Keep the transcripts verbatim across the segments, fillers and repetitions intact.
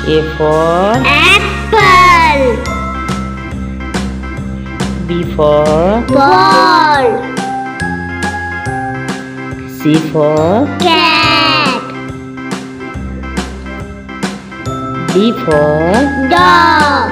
A for apple. B for Ball. C for Cat. D for Dog.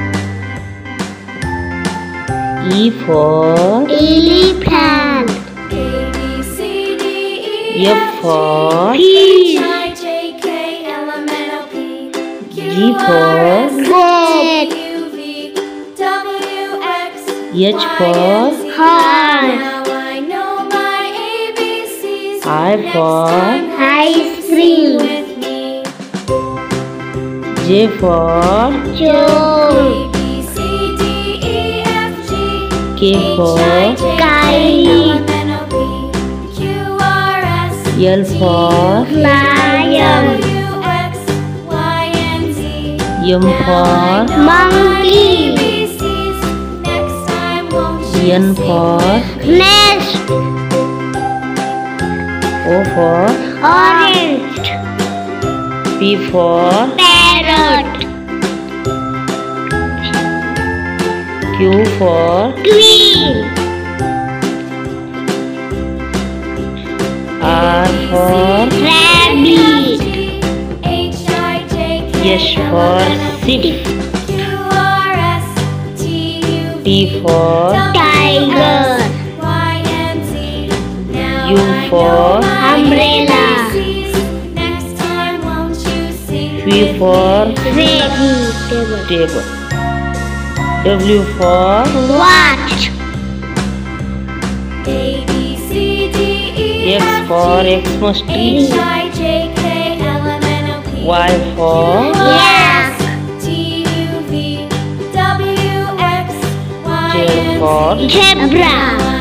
E for Elephant. A B C D E F for Fish. I J K L M N O P G for Goat. U V W X H for Horse. Now I know my A B Cs. I Next for time, Ice cream. with me. J for Joe. A B C D E F G K for H I J K L M N O P Q R S L for Lion. W X Y and Z. M for Monkey. Next time, won't you N sing for with me? Nest. O for Orange. P for Parrot. Q for Queen. R for Rabbit. H I J K S for sheep. Q R S T U T for Tiger. Y and Z. Now U I for know my umbrella. A B Cs. Next time, won't you sing V with for me? Vegetable. table. W for Watch. A B C D E X F for G Xmas H tree. I J K L M N O P Y for Yak. T U V W X Y Z and for Z. Zebra.